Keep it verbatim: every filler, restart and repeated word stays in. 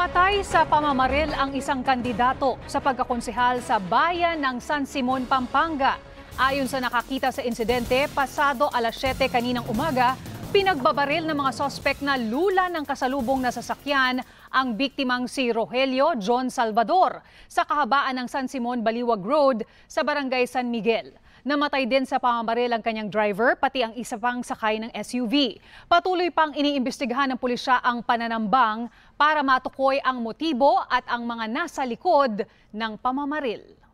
Namatay sa pamamaril ang isang kandidato sa pagkakonsehal sa bayan ng San Simon, Pampanga. Ayon sa nakakita sa insidente, pasado alas siyete kaninang umaga, pinagbabaril ng mga sospek na lula ng kasalubong na sasakyan ang biktimang si Rogelio John Salvador sa kahabaan ng San Simon Baliwag Road sa Barangay San Miguel. Namatay din sa pamamaril ang kanyang driver pati ang isa pang sakay ng S U V. Patuloy pang iniimbestigahan ng pulisya ang pananambang para matukoy ang motibo at ang mga nasa likod ng pamamaril.